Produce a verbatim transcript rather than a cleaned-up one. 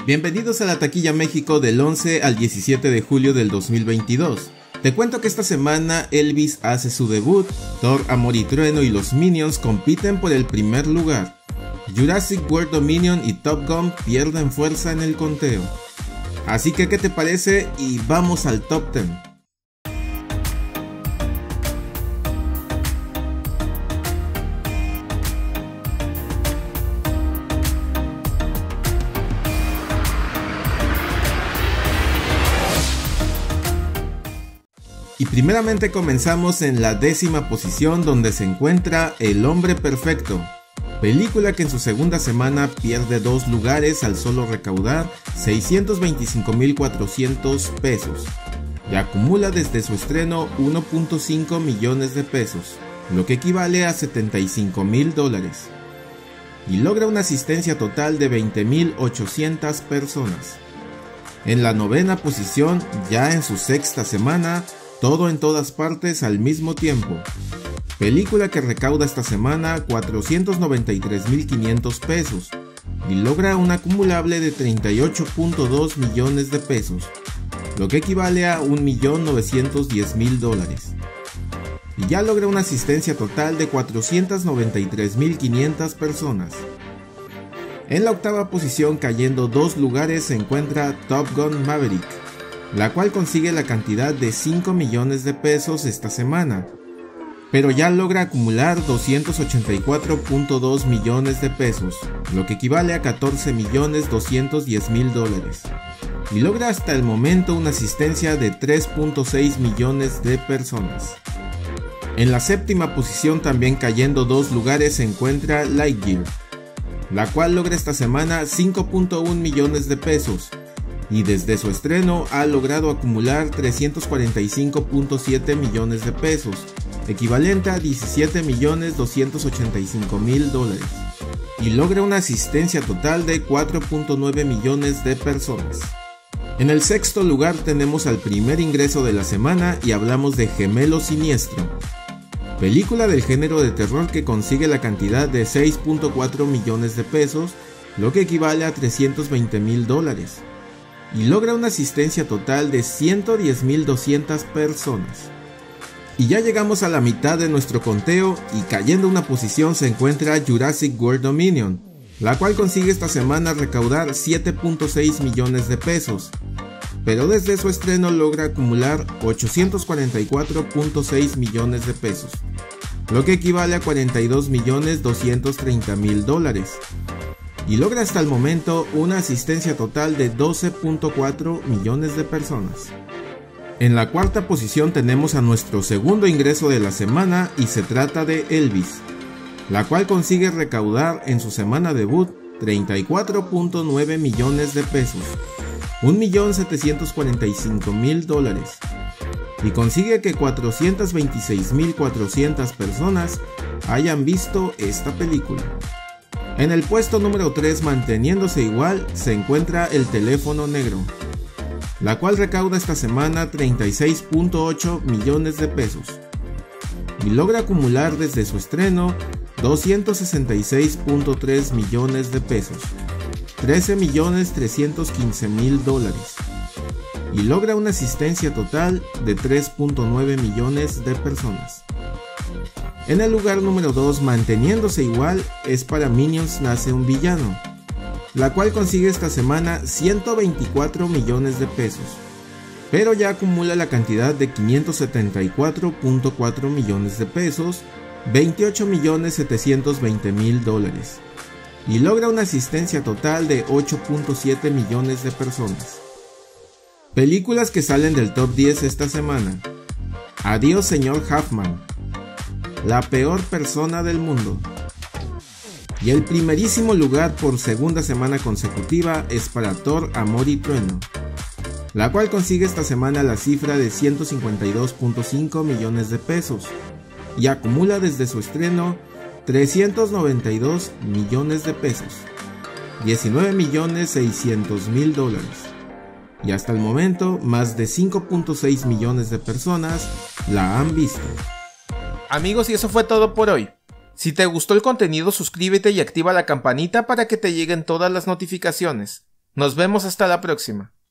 Bienvenidos a la Taquilla México del once al diecisiete de julio del dos mil veintidós. Te cuento que esta semana Elvis hace su debut, Thor, Amor y Trueno y los Minions compiten por el primer lugar. Jurassic World Dominion y Top Gun pierden fuerza en el conteo. Así que, ¿qué te parece? Y vamos al top diez. Y primeramente comenzamos en la décima posición, donde se encuentra El Hombre Perfecto, película que en su segunda semana pierde dos lugares al solo recaudar seiscientos veinticinco mil cuatrocientos pesos y acumula desde su estreno uno punto cinco millones de pesos, lo que equivale a setenta y cinco mil dólares, y logra una asistencia total de veinte mil ochocientas personas. En la novena posición, ya en su sexta semana, Todo en Todas Partes al Mismo Tiempo, película que recauda esta semana cuatrocientos noventa y tres mil quinientos pesos y logra un acumulable de treinta y ocho punto dos millones de pesos, lo que equivale a un millón novecientos diez mil dólares, y ya logra una asistencia total de cuatrocientos noventa y tres mil quinientas personas. En la octava posición, cayendo dos lugares, se encuentra Top Gun Maverick, la cual consigue la cantidad de cinco millones de pesos esta semana, pero ya logra acumular doscientos ochenta y cuatro punto dos millones de pesos, lo que equivale a catorce millones doscientos diez mil dólares, y logra hasta el momento una asistencia de tres punto seis millones de personas. En la séptima posición, también cayendo dos lugares, se encuentra Lightyear, la cual logra esta semana cinco punto uno millones de pesos, y desde su estreno ha logrado acumular trescientos cuarenta y cinco punto siete millones de pesos, equivalente a diecisiete millones doscientos ochenta y cinco mil dólares, y logra una asistencia total de cuatro punto nueve millones de personas. En el sexto lugar tenemos al primer ingreso de la semana y hablamos de Gemelo Siniestro, película del género de terror que consigue la cantidad de seis punto cuatro millones de pesos, lo que equivale a trescientos veinte mil dólares, y logra una asistencia total de ciento diez mil doscientas personas. Y ya llegamos a la mitad de nuestro conteo, y cayendo una posición se encuentra Jurassic World Dominion, la cual consigue esta semana recaudar siete punto seis millones de pesos, pero desde su estreno logra acumular ochocientos cuarenta y cuatro punto seis millones de pesos, lo que equivale a cuarenta y dos millones doscientos treinta mil dólares, y logra hasta el momento una asistencia total de doce punto cuatro millones de personas. En la cuarta posición tenemos a nuestro segundo ingreso de la semana, y se trata de Elvis, la cual consigue recaudar en su semana debut treinta y cuatro punto nueve millones de pesos, un millón setecientos cuarenta y cinco mil dólares, y consigue que cuatrocientos veintiséis mil cuatrocientas personas hayan visto esta película. En el puesto número tres, manteniéndose igual, se encuentra El Teléfono Negro, la cual recauda esta semana treinta y seis punto ocho millones de pesos, y logra acumular desde su estreno doscientos sesenta y seis punto tres millones de pesos, trece millones trescientos quince mil dólares, y logra una asistencia total de tres punto nueve millones de personas. En el lugar número dos, manteniéndose igual, es para Minions Nace un Villano, la cual consigue esta semana ciento veinticuatro millones de pesos, pero ya acumula la cantidad de quinientos setenta y cuatro punto cuatro millones de pesos, veintiocho millones setecientos veinte mil dólares, y logra una asistencia total de ocho punto siete millones de personas. Películas que salen del top diez esta semana: Adiós Señor Hoffman, La Peor Persona del Mundo, y el primerísimo lugar por segunda semana consecutiva es para Thor, Amor y Trueno, la cual consigue esta semana la cifra de ciento cincuenta y dos punto cinco millones de pesos y acumula desde su estreno trescientos noventa y dos millones de pesos, diecinueve millones seiscientos mil dólares, y hasta el momento más de cinco punto seis millones de personas la han visto. Amigos, y eso fue todo por hoy. Si te gustó el contenido, suscríbete y activa la campanita para que te lleguen todas las notificaciones. Nos vemos hasta la próxima.